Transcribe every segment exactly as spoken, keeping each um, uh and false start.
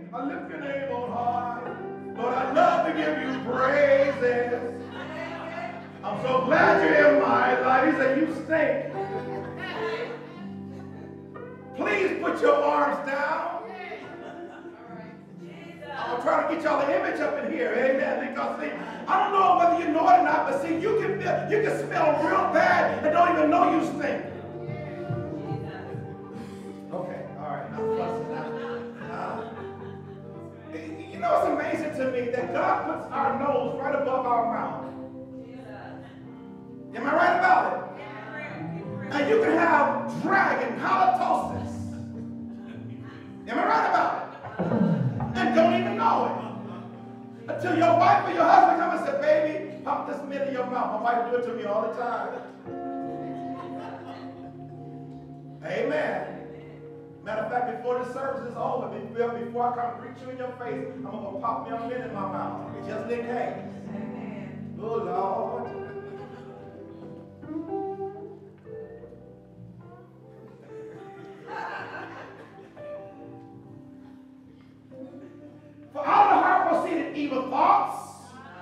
I lift your name on high. Lord, I love to give you praises. I'm so glad you're in my life. He said, you stink. Please put your arms down. I'm trying to get y'all the image up in here, amen. Because see, I don't know whether you know it or not, but see, you can feel, you can smell real bad and don't even know you stink. Okay, all right, I'm fussing now. Uh, you know, it's amazing to me that God puts our nose right above our mouth. Am I right about it? And you can have dragon halitosis. Am I right about it? And don't even know it. Until your wife or your husband come and say, baby, pop this mint in your mouth. My wife do it to me all the time. Amen. Matter of fact, before the service is over, before I come reach you in your face, I'm going to pop me a mint in my mouth. Just in case. Amen. Oh, Lord. For out of the heart proceeded evil thoughts.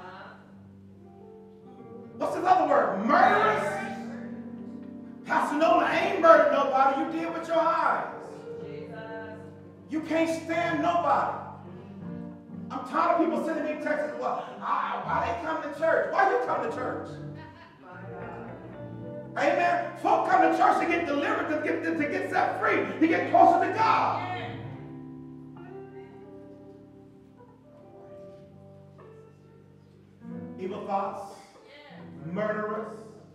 What's another word? Murderous. Pastor Nolan ain't murdered nobody. You did with your eyes. You can't stand nobody. I'm tired of people sending me texts. Well, why they come to church? Why you come to church? Amen. Folk come to church to get delivered, to get, to get set free, to get closer to God. Evil thoughts, murderers,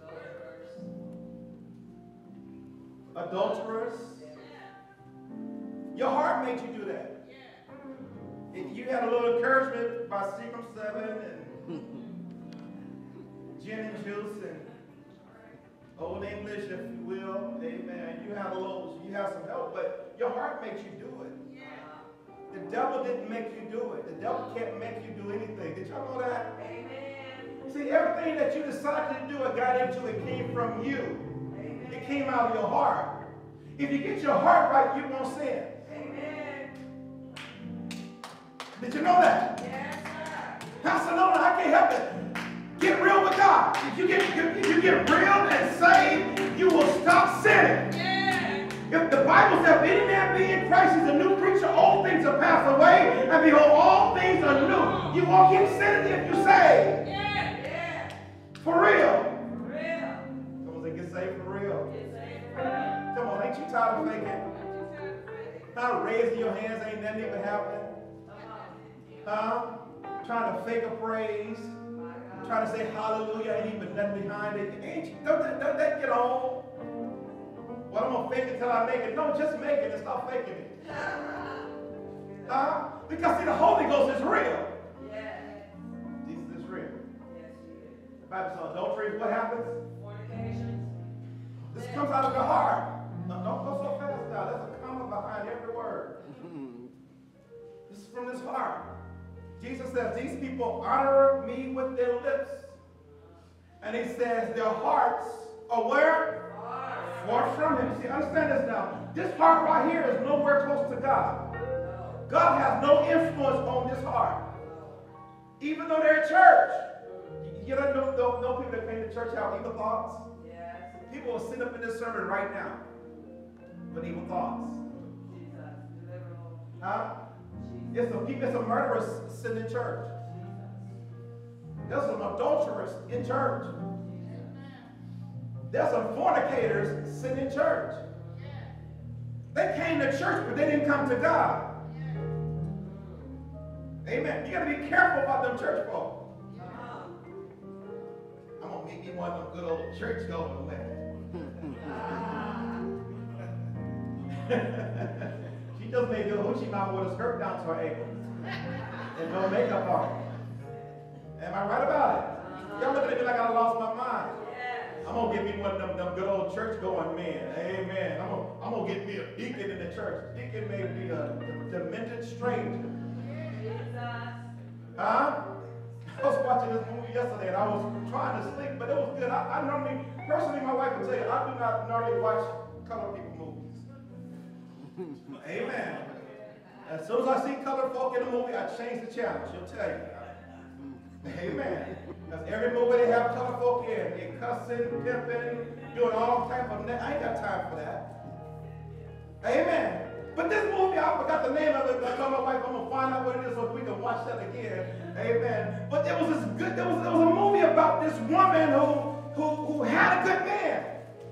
adulterers. Your heart made you do that. You had a little encouragement by Seagram seven and gin and juice and Old English, if you will. Amen. You had a little, you had some help, but your heart made you do it. The devil didn't make you do it. The devil can't make you do anything. Did y'all know that? Amen. See, everything that you decided to do or got into, it came from you. Amen. It came out of your heart. If you get your heart right, you won't sin. Amen. Did you know that? Yes, sir. Pastor Nolan, I can't help it. Get real with God. If you get, if you get real and saved, you will stop sinning. Yeah. If the Bible says, if any man be in Christ, he's a new creature, all things are passed away, and behold, all things are new. You won't get sinning if you save. Yeah. Yeah. For real. For real. Someone say, get saved for real. Get saved for real. Come on, ain't you tired of faking? Not raising your hands, ain't nothing even happening. Huh? Trying to fake a praise. Trying to say hallelujah, ain't even nothing behind it. Ain't you, don't, that, don't that get on? Well, I'm going to fake it till I make it. No, just make it and stop faking it. Huh? Because, see, the Holy Ghost is real. Yeah. Jesus is real. Yes, he is. The Bible says adultery, what happens? Fornication. This comes out of the heart. No, don't go so fast now. There's a comma behind every word. This is from this heart. Jesus says, these people honor me with their lips. And he says, their hearts are where? Far from him. See, understand this now. This heart right here is nowhere close to God. God has no influence on this heart. Even though they're in church. You know, know, know, know people that came to church have evil thoughts? Yes. People will sit up in this sermon right now with evil thoughts. Huh? It's a, it's a murderer sitting in church. There's some adulterers in church. There's some fornicators sitting in church. They came to church, but they didn't come to God. Amen. You got to be careful about them church folk. I'm going to make me one of them good old church going women. She just made the hoochie mouth with a skirt down to her ankles and no makeup on. Am I right about it? Y'all looking at me like I lost my mind. I'm going to get me one of them, them good old church-going men. Amen. I'm going I'm to get me a deacon in the church. Deacon may be a demented stranger. Huh? I was watching this movie yesterday and I was trying to sleep, but it was good. I, I normally, personally, my wife will tell you, I do not normally watch color people movies. Amen. As soon as I see colored folk in the movie, I change the channel. She'll tell you. Amen. Because every movie they have colored folk in, they cussing, pimping, doing all type of. I ain't got time for that. Amen. But this movie, I forgot the name of it. I told my wife I'm gonna find out what it is so we can watch that again. Amen. But there was this good. There was there was a movie about this woman who who who had a good man.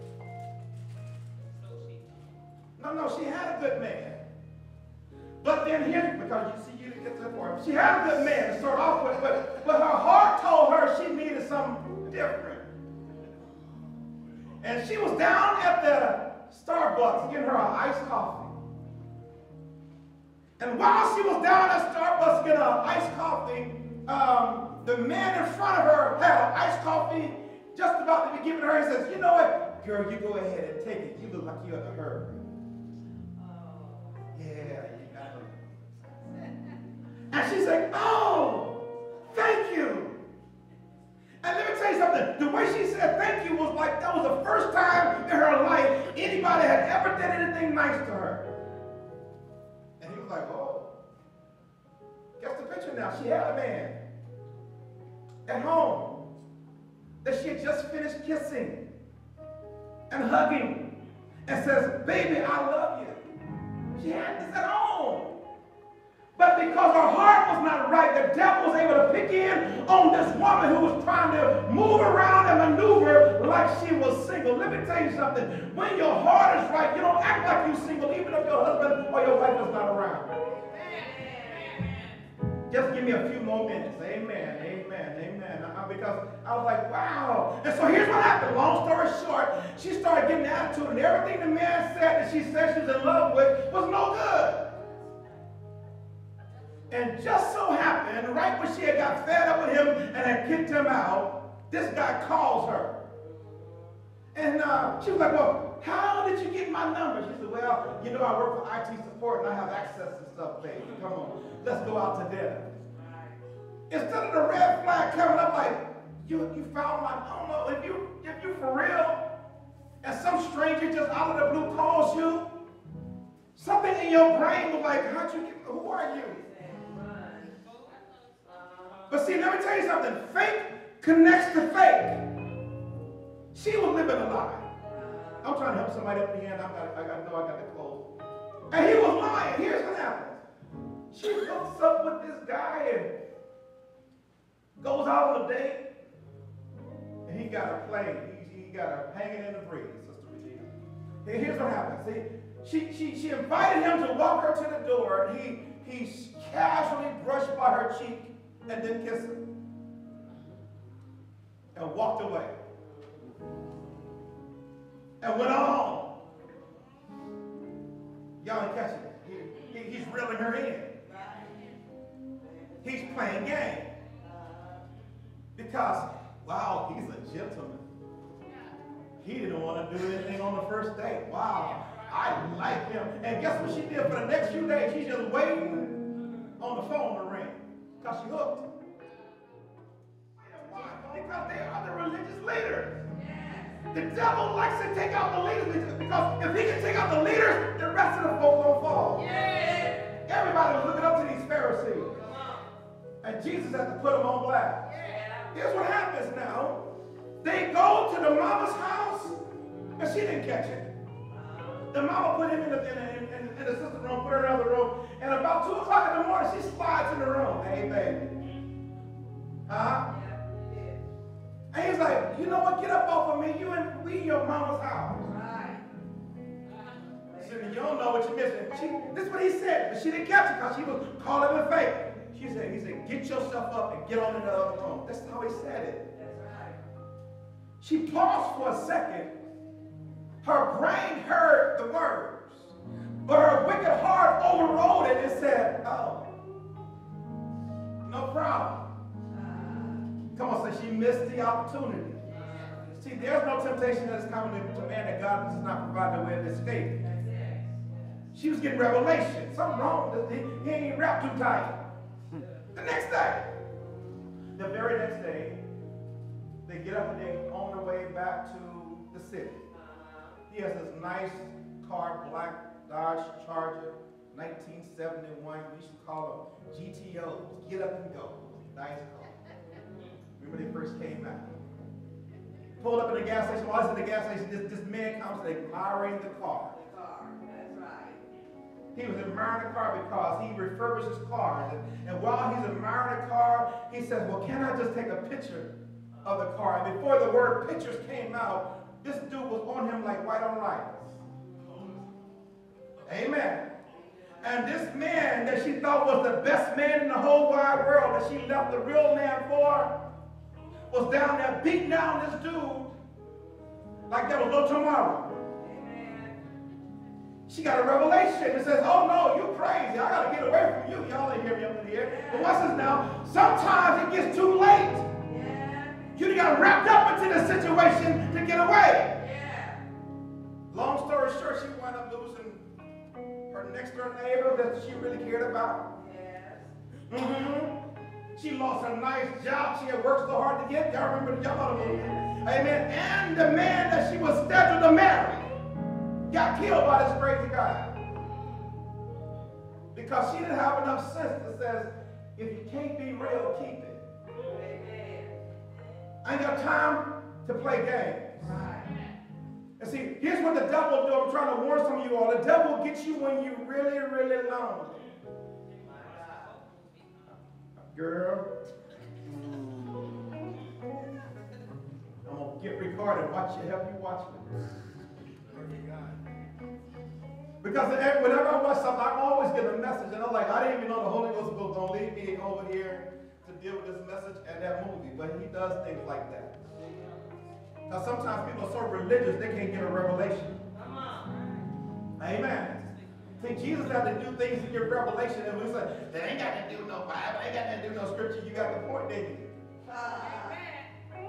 No, no, she had a good man. But then here, because you see, you get to the point. She had a good man to start off with, but but her heart told her she needed something different. And she was down at the Starbucks getting her an iced coffee. And while she was down at Starbucks getting an iced coffee, um, the man in front of her had an iced coffee just about to be given her. He says, "You know what, girl, you go ahead and take it. You look like you're in a hurry." Oh. Yeah, you got it. And she's like, "Oh, thank you." And let me tell you something. The way she said thank you was like that was the first time in her life anybody had ever done anything nice to her. And he was like, "Oh, guess the picture now. She had a man at home that she had just finished kissing and hugging and says, 'Baby, I love you.' She had this at home. But because her heart was not right, the devil was able to pick in on this woman who was trying to move around and maneuver like she was single. Let me tell you something. When your heart is right, you don't act like you're single, even if your husband or your wife is not around. Just give me a few more minutes. Amen, amen, amen. Uh, because I was like, wow. And so here's what happened. Long story short, she started getting the attitude, and everything the man said that she said she was in love with was no good. And just so happened, right when she had got fed up with him and had kicked him out, this guy calls her. And uh, she was like, "Well, how did you get my number?" She said, "Well, you know, I work for I T support and I have access to stuff, baby. Come on, let's go out to dinner." Instead of the red flag coming up like, you, you found my, I don't know, if you, if you for real, and some stranger just out of the blue calls you, something in your brain was like, how'd you get, who are you? But see, let me tell you something. Fake connects to fake. She was living a lie. I'm trying to help somebody up the end. I got, I got, know I got to close. And he was lying. Here's what happens. She hooks up with this guy and goes out on a date. And he got her playing. He, he got her hanging in the breeze, Sister Regina. And here's what happens. See, she, she, she invited him to walk her to the door. And he, he casually brushed by her cheek and then kissed her. And walked away. And went on home. Y'all ain't catching it. He, he, he's reeling her in. He's playing game. Because, wow, he's a gentleman. He didn't want to do anything on the first date. Wow, I like him. And guess what she did for the next few days? She's just waiting on the phone to ring. Because she hooked. Why? Because they are the religious leaders. The devil likes to take out the leaders because if he can take out the leaders, the rest of the folk don't fall. Yeah. Everybody was looking up to these Pharisees. And Jesus had to put them on blast. Yeah. Here's what happens now. They go to the mama's house, and she didn't catch it. The mama put him in the, in the, in, in, in the sister's room, put her in another room, and about two o'clock in the morning, she slides in the room. Hey, baby. Huh? And he's like, you know what? Get up off of me. You and we in your mama's house. Right. So you don't know what you're missing. She, this is what he said, but she didn't catch it because she was calling him fake. She said, he said, get yourself up and get on in the other room. That's how he said it. That's right. She paused for a second. Her brain heard the words, but her wicked heart overrode it and said, oh, no problem. Come on, say she missed the opportunity. See, there's no temptation that is coming to man that God does not provide a way of escape. She was getting revelation. Something wrong with this. He ain't wrapped too tight. The next day, the very next day, they get up and they're on their way back to the city. He has this nice car, black Dodge Charger. nineteen seventy-one, we used to call them G T Os, get up and go. Nice car. Remember they first came out. Pulled up in the gas station, while I was in the gas station, this, this man comes admiring the car. The car, that's right. He was admiring the car because he refurbishes cars. And, and while he's admiring the car, he says, well, can I just take a picture of the car? And before the word pictures came out, this dude was on him like white on rice. Amen. And this man that she thought was the best man in the whole wide world, that she left the real man for, was down there beating down this dude like there was no tomorrow. Amen. She got a revelation that says, oh no, you crazy. I got to get away from you. Y'all ain't hear me up in here. But watch this now. Sometimes it gets too late. Yeah. You got wrapped up into the situation to get away. Yeah. Long story short, she wound up losing her next door neighbor that she really cared about. Yes. Mm-hmm. She lost a nice job she had worked so hard to get. Y'all remember the y'all know the movie. Amen. And the man that she was scheduled to marry got killed by this crazy guy. Because she didn't have enough sense that says, if you can't be real, keep it. Amen. I ain't got time to play games. Right. And see, here's what the devil will do. I'm trying to warn some of you all. The devil will get you when you're really, really lonely. Girl, I'm going to get recorded. Watch you, help you watch me. Because whenever I watch something, I always get a message. And I'm like, I didn't even know the Holy Ghost was going to lead me over here to deal with this message and that movie. But he does things like that. Now, sometimes people are so religious, they can't get a revelation. Come on. Amen. See, Jesus had to do things in your revelation, and we say, that ain't got to do no Bible, ain't got to do no scripture. You got the point, didn't you? Amen.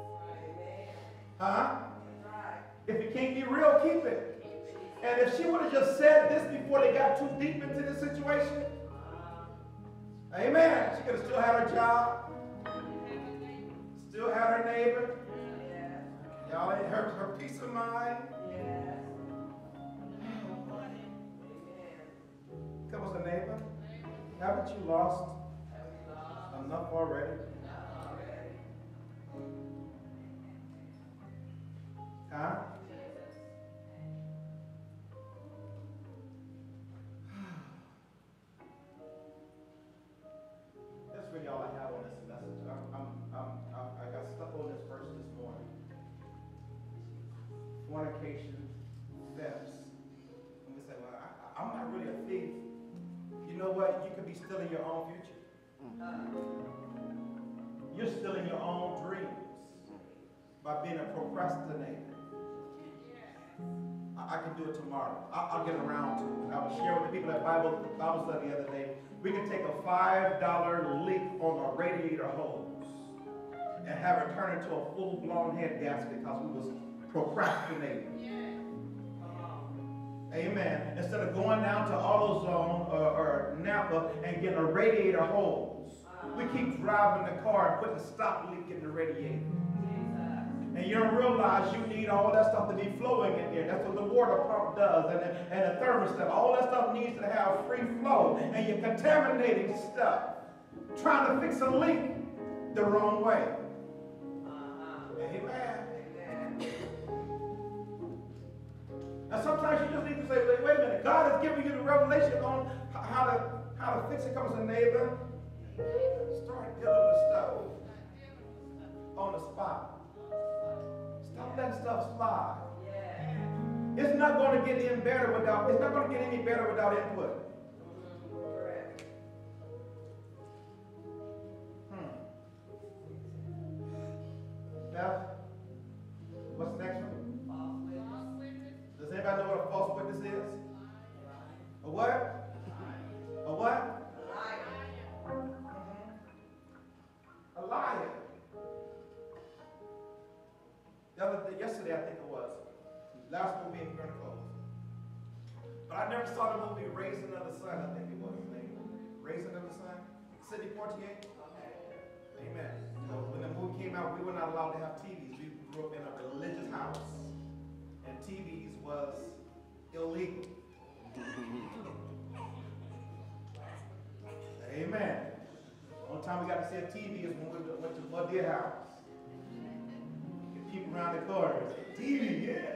Huh? Right. If you can't be real, keep it. And if she would have just said this before they got too deep into the situation, amen, she could have still had her job, still had her neighbor, Yeah. y'all ain't her, her peace of mind. Yeah. Come on, neighbor. Haven't you lost enough already? Huh? That's really all I have on this message. I'm, I'm, I'm, I'm, I got stuck on this verse this morning. Fornication, thefts. And we say, well, I, I'm not really a thief. You know what? You could be stealing your own future. You're stealing your own dreams by being a procrastinator. I, I can do it tomorrow. I, I'll get around to it. I was sharing with the people at Bible, Bible study the other day. We can take a five dollar leak on a radiator hose and have it turn into a full-blown head gasket because we was procrastinating. Amen. Instead of going down to AutoZone or, or Napa and getting a radiator hose, we keep driving the car and putting a stop leak in the radiator. And you don't realize you need all that stuff to be flowing in there. That's what the water pump does, and the, and the thermostat. All that stuff needs to have free flow, and you're contaminating stuff, trying to fix a leak the wrong way. Uh-huh. Amen. Now sometimes you just need to say, wait, wait a minute, God has given you the revelation on how to how to fix it. Comes a neighbor, start dealing with stuff on the spot. Stop letting stuff slide. Yeah. It's not going to get any better without it's not going to get any better without input. Correct. Hmm. Now, what's the next one? Does anybody know what a false witness is? A what? A what? Mm-hmm. A liar. The other day, yesterday I think it was. Last movie in Chronicles. But I never saw the movie Raising of the Sun, I think it was the name. Raising of the Sun? Sidney Poitier? Amen. You know, when the movie came out, we were not allowed to have T Vs. We grew up in a religious house. And T Vs was illegal. Amen. The only time we got to see a T V is when we went to Mud Deer House. Get people around the corner. T V, yeah.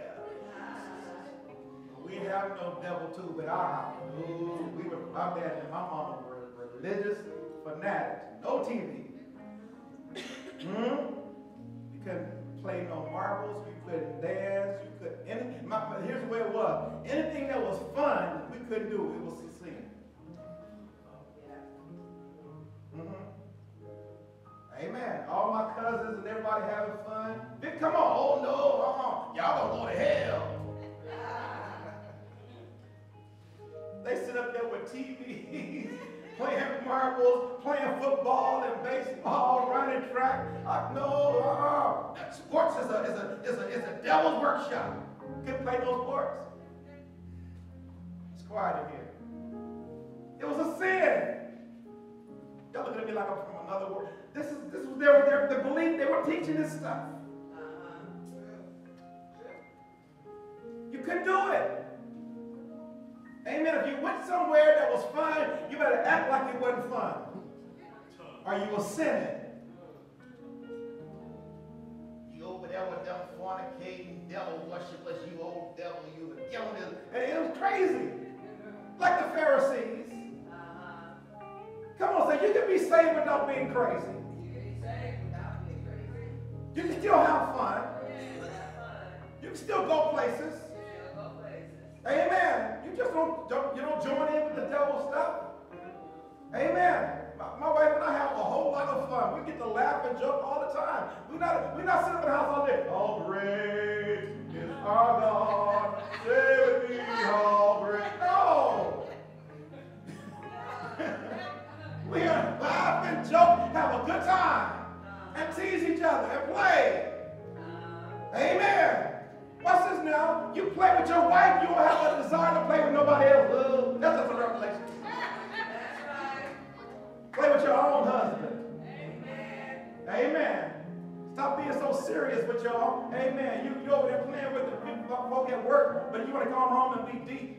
We have no devil tube at our house. Ooh, we were, my dad and my mama were religious fanatics. No T V. Hmm? We couldn't play no marbles. We couldn't dance. You couldn't. Any, my, here's the way it was. Anything that was fun, we couldn't do. We was sleeping. Mm-hmm. Amen. All my cousins and everybody having fun. Then come on. Oh no. Uh-uh. Y'all gonna go to hell. They sit up there with T Vs, playing marbles, playing football and baseball, running track. I know. Uh-uh. Sports is a is a is a is a devil's workshop. Couldn't play no sports. It's quiet in here. It was a sin. Y'all looking at me like I'm from another world. This is this was their their the belief. They were teaching this stuff. You couldn't do it. Amen. If you went somewhere that was fun, you better act like it wasn't fun, or you were sinning. You over there with them fornicating devil worshipers, you old devil, you were killing them. And it was crazy, like the Pharisees. Come on, say you can be saved without being crazy. You can be saved without being crazy. You can still have fun. You can have fun. You can still go places. You still go places. Amen. You just don't, don't you don't join in with the devil's stuff. Amen. My, my wife and I have a whole lot of fun. We get to laugh and joke all the time. We're not we're not sitting in the house all day. How great is our God? Say with me, how great. No. We are laugh and joke, have a good time, and tease each other and play. Amen. Watch this now. You play with your wife, you don't have a desire to play with nobody else. Well, that's just a revelation. That's right. Play with your own husband. Amen. Amen. Stop being so serious with y'all. Amen. You you over there playing with the people, folk at work, but you want to come home and be deep.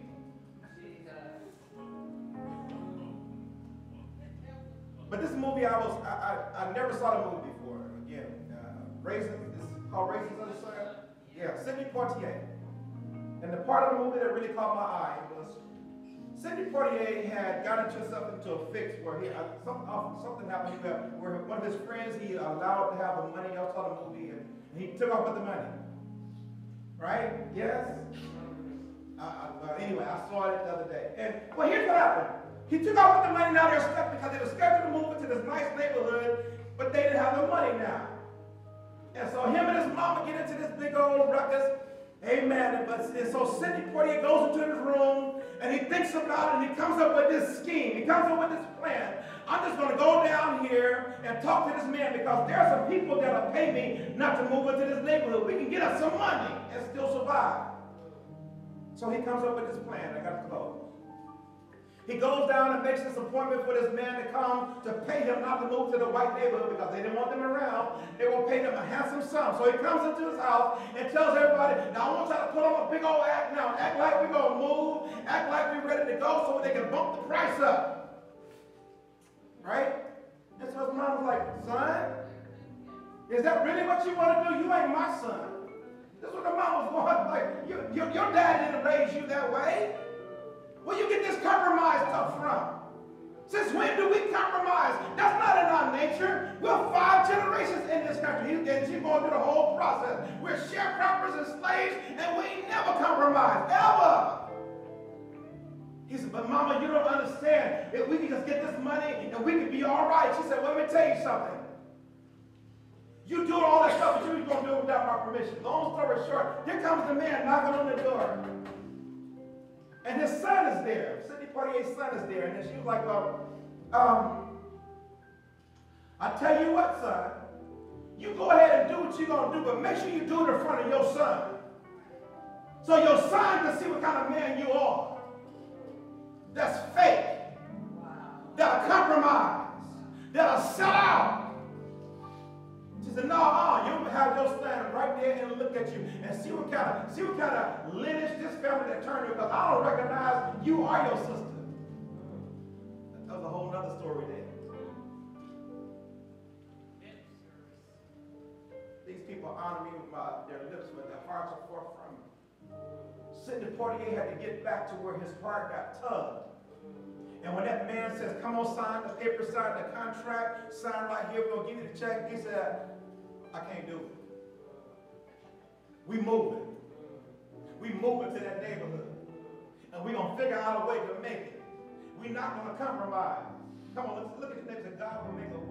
But this movie, I was I, I, I never saw the movie before. Again, uh, Raisins, it's called Raisins on the Sun. Yeah, Sidney Poitier. And the part of the movie that really caught my eye was Sidney Poitier had got into himself into a fix where he uh, some, uh, something happened where, where one of his friends he allowed to have the money. Y'all saw the movie, and he took off with the money. Right? Yes. Uh, uh, anyway, I saw it the other day. And well, here's what happened. He took off with the money. Now they're stuck because they were scheduled to move into this nice neighborhood, but they didn't have the money now. And so him and his mama get into this big old ruckus. Amen. And, but, and so Sidney Poitier goes into his room and he thinks about it and he comes up with this scheme. He comes up with this plan. I'm just going to go down here and talk to this man because there are some people that'll pay me not to move into this neighborhood. We can get us some money and still survive. So he comes up with this plan. I got to close. He goes down and makes this appointment for this man to come to pay him not to move to the white neighborhood because they didn't want them around. They will pay them a handsome sum. So he comes into his house and tells everybody, now I want y'all to put on a big old act now. Act like we're going to move. Act like we're ready to go so they can bump the price up. Right? And so his mom was like, son, is that really what you want to do? You ain't my son. This is what the mom was going like. You, your, your dad didn't raise you that way. Where you get this compromise stuff from? Since when do we compromise? That's not in our nature. We're five generations in this country. And she's going through the whole process. We're sharecroppers and slaves, and we ain't never compromise, ever. He said, but mama, you don't understand. If we can just get this money and we can be all right. She said, well, let me tell you something. You doing all that stuff, but you ain't going to do it without my permission. Long story short, here comes the man knocking on the door. And his son is there. Sidney Poitier's son is there. And then she was like, well, um, I tell you what, son. You go ahead and do what you're going to do, but make sure you do it in front of your son. So your son can see what kind of man you are. That's fake. Wow. That'll compromise. That'll sell out. She said, no, uh, you'll have your stand right there and look at you and see what kind of see what kind of lineage this family that turned you, because I don't recognize you or your sister. That was a whole whole nother story there. These people honor me with my, their lips, but their hearts are far from me. Sidney Poitier had to get back to where his heart got tugged. And when that man says, come on, sign the paper, sign the contract, sign right here, we're going to give you the check, he said, I can't do it. We moving. We moving to that neighborhood. And we're going to figure out a way to make it. We're not going to compromise. Come on, let's look at the neighbor and say, God will make a way.